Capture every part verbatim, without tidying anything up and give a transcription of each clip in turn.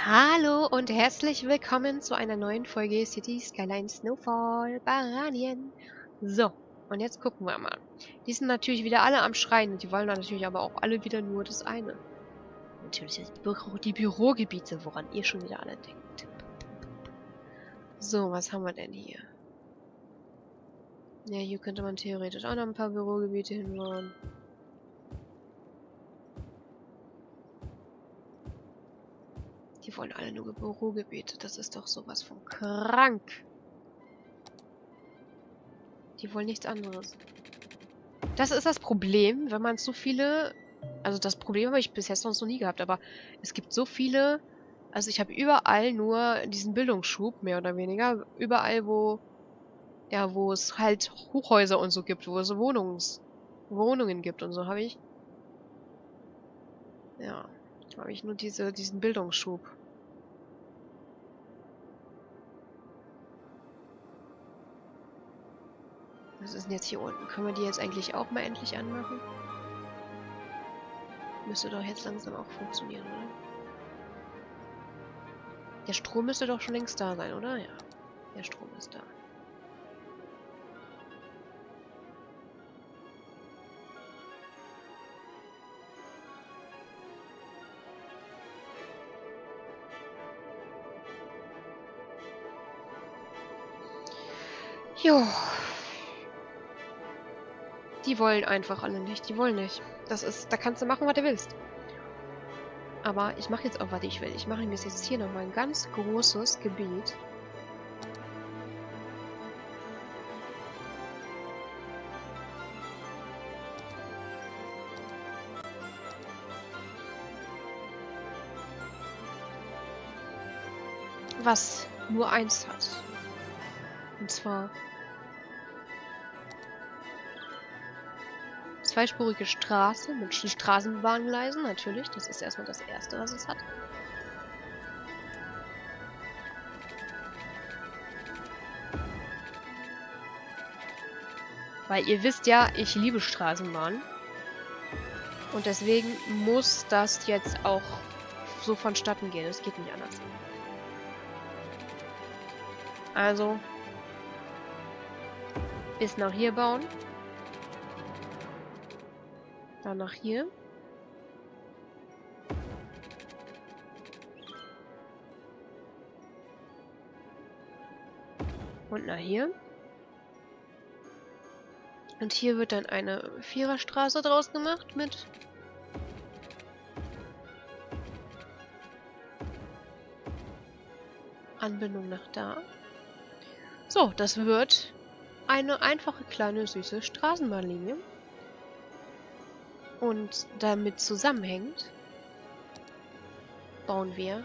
Hallo und herzlich willkommen zu einer neuen Folge City Skyline Snowfall Baranien. So, und jetzt gucken wir mal. Die sind natürlich wieder alle am Schreien und die wollen dann natürlich aber auch alle wieder nur das eine. Natürlich die, Büro die Bürogebiete, woran ihr schon wieder alle denkt. So, was haben wir denn hier? Ja, hier könnte man theoretisch auch noch ein paar Bürogebiete hinbauen. Die wollen alle nur Bürogebiete. Das ist doch sowas von krank. Die wollen nichts anderes. Das ist das Problem, wenn man so viele... Also das Problem habe ich bisher sonst noch nie gehabt, aber es gibt so viele... Also ich habe überall nur diesen Bildungsschub, mehr oder weniger. Überall, wo... Ja, wo es halt Hochhäuser und so gibt, wo es Wohnungs... Wohnungen gibt und so, habe ich... Ja, habe ich nur diese, diesen Bildungsschub. Was ist denn jetzt hier unten? Können wir die jetzt eigentlich auch mal endlich anmachen? Müsste doch jetzt langsam auch funktionieren, oder? Der Strom müsste doch schon längst da sein, oder? Ja, der Strom ist da. Jo. Die wollen einfach alle nicht. Die wollen nicht. Das ist, da kannst du machen, was du willst. Aber ich mache jetzt auch, was ich will. Ich mache mir jetzt hier nochmal ein ganz großes Gebiet. Was nur eins hat. Und zwar zweispurige Straße mit Straßenbahngleisen, natürlich. Das ist erstmal das Erste, was es hat. Weil ihr wisst ja, ich liebe Straßenbahnen. Und deswegen muss das jetzt auch so vonstatten gehen. Es geht nicht anders. Also bis nach hier bauen. Dann nach hier. Und nach hier. Und hier wird dann eine Viererstraße draus gemacht mit Anbindung nach da. So, das wird eine einfache kleine süße Straßenbahnlinie. Und damit zusammenhängt bauen wir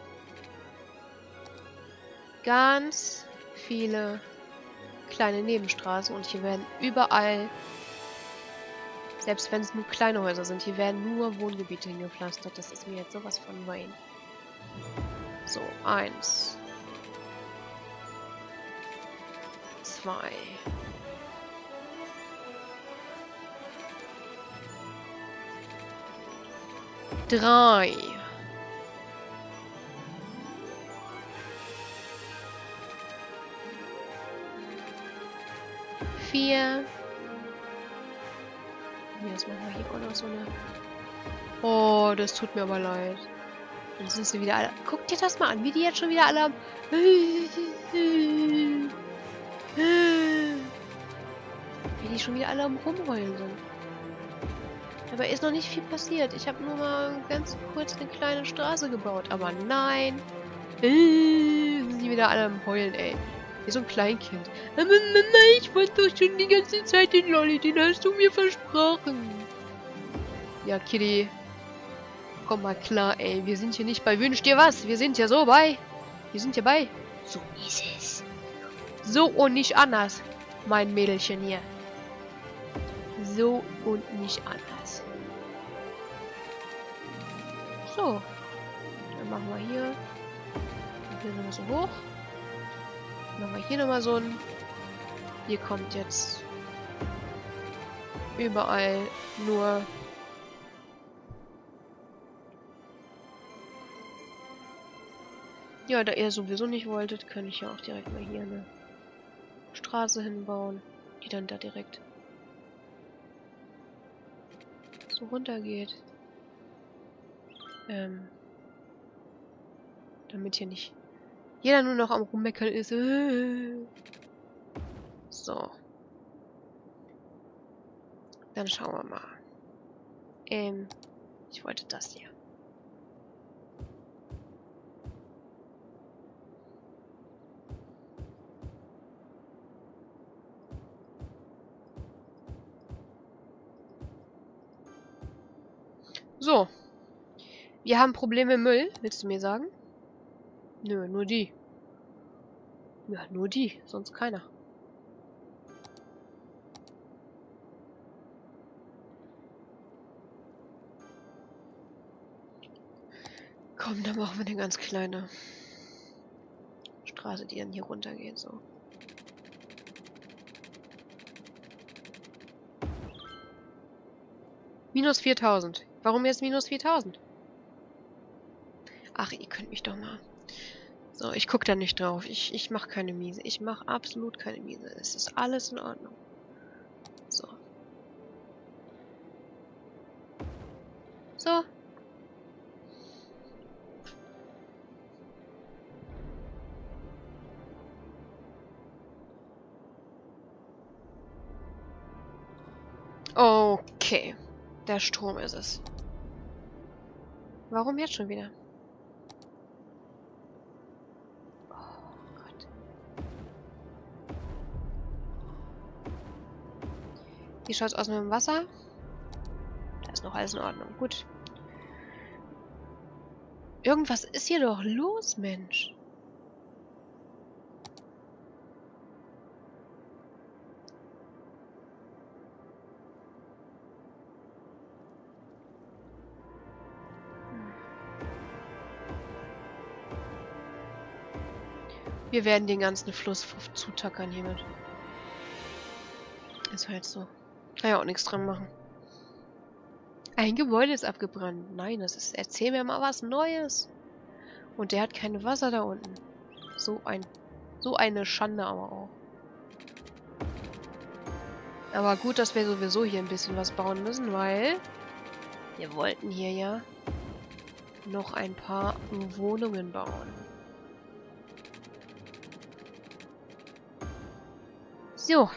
ganz viele kleine Nebenstraßen und hier werden überall, selbst wenn es nur kleine Häuser sind, hier werden nur Wohngebiete hingepflastert. Das ist mir jetzt sowas von Wayne. So, eins. Zwei. Drei. Vier. Jetzt machen wir hier auch noch so eine... Oh, das tut mir aber leid. Dann sind sie wieder alle... Guck dir das mal an, wie die jetzt schon wieder alle am... Wie die schon wieder alle am Rumheulen sind. Aber ist noch nicht viel passiert. Ich habe nur mal ganz kurz eine kleine Straße gebaut. Aber nein. Äh, sind die wieder alle am Heulen, ey. Wie so ein Kleinkind. Aber Mama, ich wollte doch schon die ganze Zeit den Lolli. Den hast du mir versprochen. Ja, Kitty. Komm mal klar, ey. Wir sind hier nicht bei Wünsch dir was. Wir sind ja so bei. Wir sind ja bei. So ist es. So und nicht anders. Mein Mädelchen hier. So und nicht anders. So. Dann machen wir hier. Hier nochmal so hoch. Dann machen wir hier nochmal so ein. Hier kommt jetzt überall nur Ja, da ihr sowieso nicht wolltet, kann ich ja auch direkt mal hier eine Straße hinbauen, die dann da direkt so runter geht. Ähm, damit hier nicht jeder nur noch am Rummeckern ist. So. Dann schauen wir mal. Ähm, ich wollte das hier. So. Wir haben Probleme im Müll, willst du mir sagen? Nö, nur die. Ja, nur die, sonst keiner. Komm, dann machen wir eine ganz kleine Straße, die dann hier runter geht, so. Minus viertausend. Warum jetzt minus viertausend? Ach, ihr könnt mich doch mal. So, ich guck da nicht drauf. Ich, ich mach keine Miese. Ich mach absolut keine Miese. Es ist alles in Ordnung. So. So. Okay. Der Strom ist es. Warum jetzt schon wieder? Oh Gott. Wie schaut's aus mit dem Wasser? Da ist noch alles in Ordnung. Gut. Irgendwas ist hier doch los, Mensch. Wir werden den ganzen Fluss zutackern hiermit. Ist halt so. Kann ja auch nichts dran machen. Ein Gebäude ist abgebrannt. Nein, das ist... Erzähl mir mal was Neues. Und der hat kein Wasser da unten. So ein... So eine Schande aber auch. Aber gut, dass wir sowieso hier ein bisschen was bauen müssen, weil... Wir wollten hier ja noch ein paar Wohnungen bauen. So.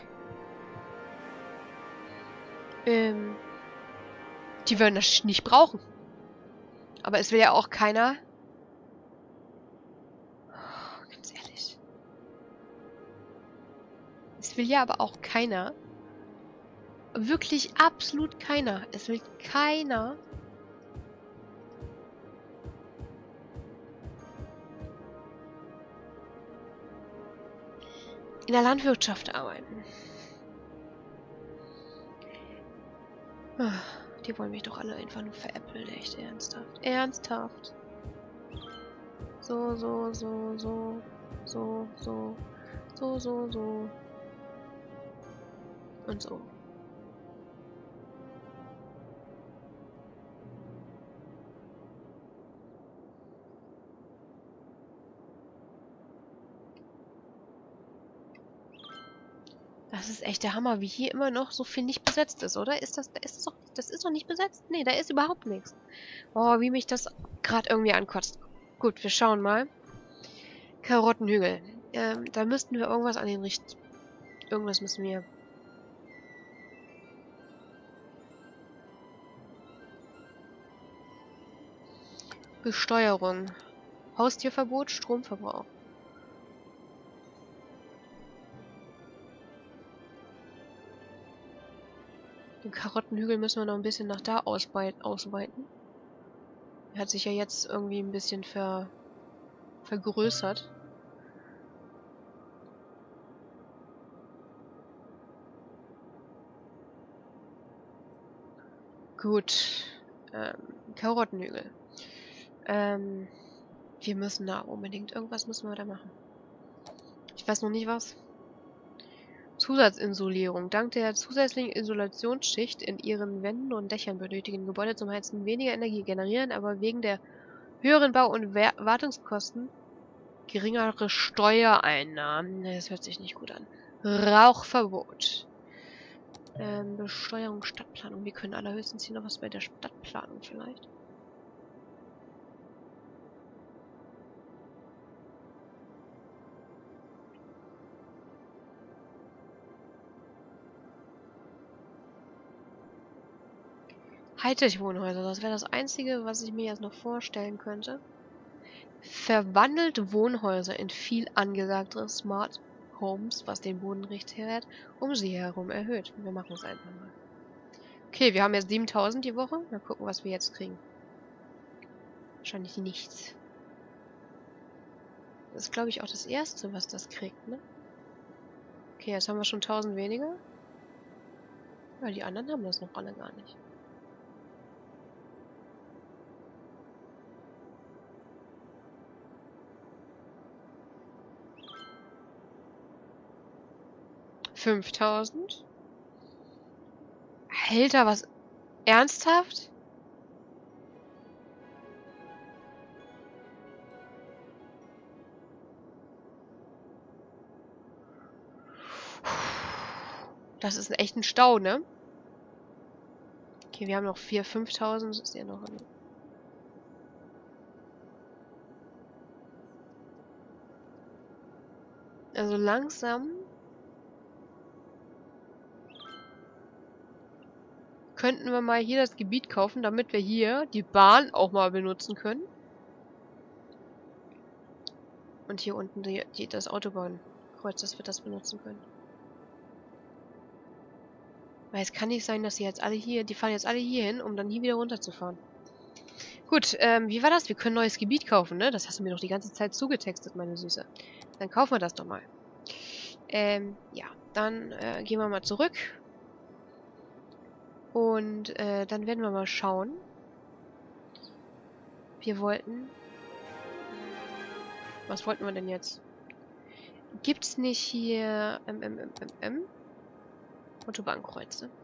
Ähm... Die werden das nicht brauchen. Aber es will ja auch keiner... Oh, ganz ehrlich. Es will ja aber auch keiner... Wirklich absolut keiner. Es will keiner... in der Landwirtschaft arbeiten. Die wollen mich doch alle einfach nur veräppeln, echt ernsthaft. Ernsthaft. So, so, so, so, so, so, so, so, so. Und so. Das ist echt der Hammer, wie hier immer noch so viel nicht besetzt ist, oder? Ist das, ist das doch, das ist doch nicht besetzt? Nee, da ist überhaupt nichts. Oh, wie mich das gerade irgendwie ankotzt. Gut, wir schauen mal. Karottenhügel. Ähm, da müssten wir irgendwas an den Richt... Irgendwas müssen wir... Besteuerung. Haustierverbot, Stromverbrauch. Den Karottenhügel müssen wir noch ein bisschen nach da ausweiten. Er hat sich ja jetzt irgendwie ein bisschen ver vergrößert. Gut. Ähm, Karottenhügel. Ähm, wir müssen da unbedingt... Irgendwas müssen wir da machen. Ich weiß noch nicht was. Zusatzinsolierung. Dank der zusätzlichen Isolationsschicht in ihren Wänden und Dächern benötigen Gebäude zum Heizen weniger Energie generieren, aber wegen der höheren Bau- und Wartungskosten Geringere Steuereinnahmen. Das hört sich nicht gut an. Rauchverbot. Ähm, Besteuerung, Stadtplanung. Wir können allerhöchstens hier noch was bei der Stadtplanung vielleicht. Hightech-Wohnhäuser, das wäre das Einzige, was ich mir jetzt noch vorstellen könnte. Verwandelt Wohnhäuser in viel angesagtere Smart Homes, was den Bodenrichtwert um sie herum erhöht. Wir machen es einfach mal. Okay, wir haben jetzt siebentausend die Woche. Mal gucken, was wir jetzt kriegen. Wahrscheinlich nichts. Das ist, glaube ich, auch das Erste, was das kriegt, ne? Okay, jetzt haben wir schon tausend weniger. Ja, die anderen haben das noch alle gar nicht. fünftausend? Alter, was? Ernsthaft? Das ist echt ein Stau, ne? Okay, wir haben noch viertausend, fünftausend. Das ist ja noch ein... Also langsam... könnten wir mal hier das Gebiet kaufen, damit wir hier die Bahn auch mal benutzen können. Und hier unten die, die, das Autobahnkreuz, dass wir das benutzen können. Weil es kann nicht sein, dass die jetzt alle hier, die fahren jetzt alle hier hin, um dann hier wieder runterzufahren. Gut, ähm, wie war das? Wir können neues Gebiet kaufen, ne? Das hast du mir doch die ganze Zeit zugetextet, meine Süße. Dann kaufen wir das doch mal. Ähm, ja, dann äh, gehen wir mal zurück. Und äh, dann werden wir mal schauen. Wir wollten... Was wollten wir denn jetzt? Gibt's nicht hier... Ähm, ähm, ähm, ähm, ähm? Autobahnkreuze.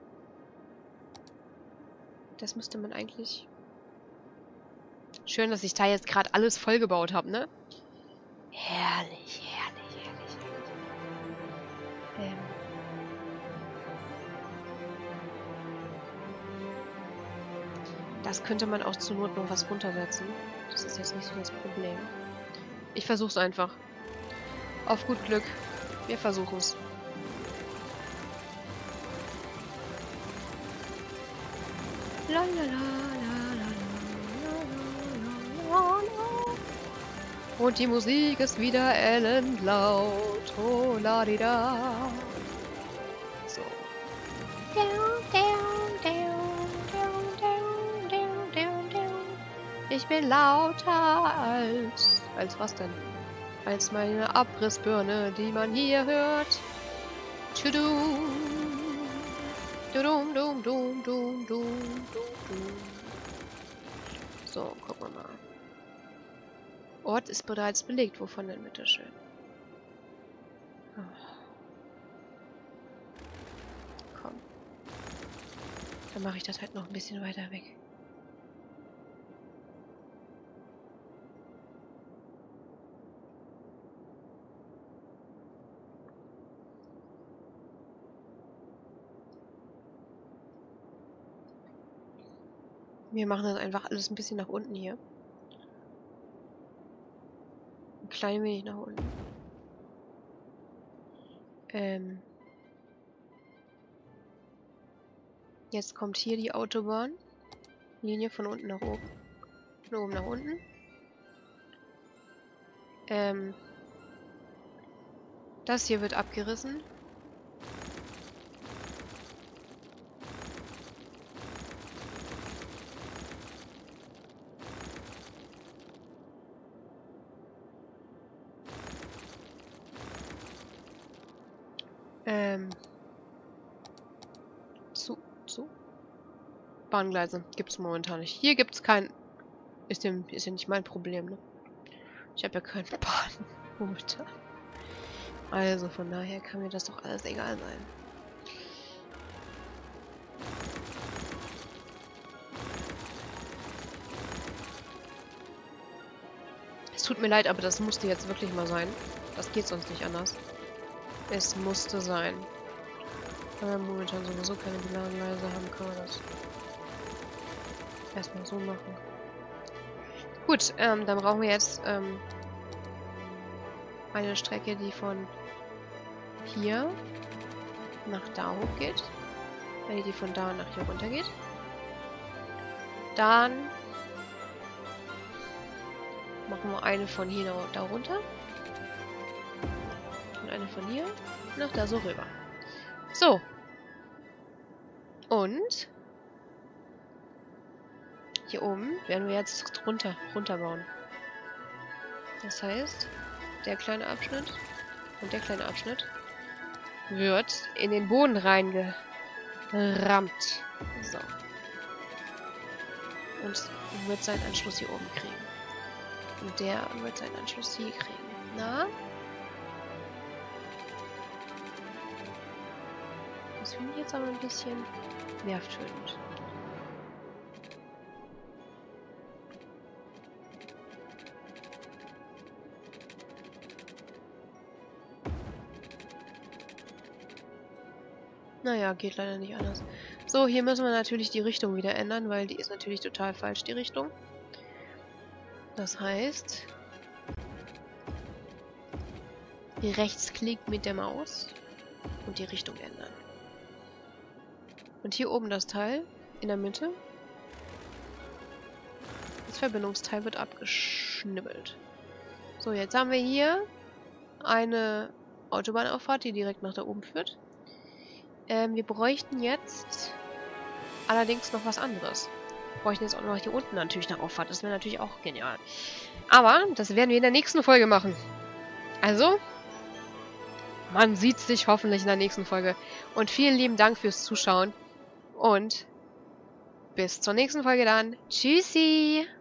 Das müsste man eigentlich... Schön, dass ich da jetzt gerade alles vollgebaut habe, ne? Herrlich, herrlich, herrlich, herrlich. Ähm... Das könnte man auch zur Not noch was runtersetzen. Das ist jetzt nicht so das Problem. Ich versuch's einfach. Auf gut Glück. Wir versuchen's. Und die Musik ist wieder ellenlaut. Oh, la di da. So. Ich bin lauter als... Als was denn? Als meine Abrissbirne, die man hier hört. Tudum. Dum, dum, dum, dum, dum, dum. So, gucken wir mal. Ort ist bereits belegt. Wovon denn, bitteschön? Oh. Komm. Dann mache ich das halt noch ein bisschen weiter weg. Wir machen das einfach alles ein bisschen nach unten hier. Ein klein wenig nach unten. Ähm. Jetzt kommt hier die Autobahnlinie von unten nach oben. Von oben nach unten. Ähm. Das hier wird abgerissen. Ähm. Zu, zu. Bahngleise gibt's momentan nicht. Hier gibt's kein... Ist ja, ist ja nicht mein Problem, ne? Ich habe ja keine Bahn momentan. Also von daher kann mir das doch alles egal sein. Es tut mir leid, aber das musste jetzt wirklich mal sein. Das geht sonst nicht anders. Es musste sein. Da wir momentan sowieso keine Bilanleise haben, kann man das erstmal so machen. Gut, ähm, dann brauchen wir jetzt ähm, eine Strecke, die von hier nach da hoch geht. Eine, die von da nach hier runter geht. Dann machen wir eine von hier nach da runter. Und eine von hier nach da so rüber. So. Und hier oben werden wir jetzt runter, runter bauen. Das heißt, der kleine Abschnitt und der kleine Abschnitt wird in den Boden reingerammt. So. Und wird seinen Anschluss hier oben kriegen. Und der wird seinen Anschluss hier kriegen. Na? Das finde ich jetzt aber ein bisschen nervtötend. Naja, geht leider nicht anders. So, hier müssen wir natürlich die Richtung wieder ändern, weil die ist natürlich total falsch, die Richtung. Das heißt, Rechtsklick mit der Maus und die Richtung ändern. Und hier oben das Teil in der Mitte. Das Verbindungsteil wird abgeschnibbelt. So, jetzt haben wir hier eine Autobahnauffahrt, die direkt nach da oben führt. Ähm, wir bräuchten jetzt allerdings noch was anderes. Wir bräuchten jetzt auch noch hier unten natürlich eine Auffahrt. Das wäre natürlich auch genial. Aber das werden wir in der nächsten Folge machen. Also, man sieht sich hoffentlich in der nächsten Folge. Und vielen lieben Dank fürs Zuschauen. Und bis zur nächsten Folge dann. Tschüssi!